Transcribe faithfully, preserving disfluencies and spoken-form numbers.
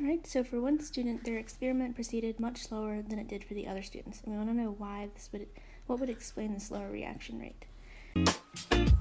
Alright, so for one student, their experiment proceeded much slower than it did for the other students, and we want to know why this would, what would explain the slower reaction rate.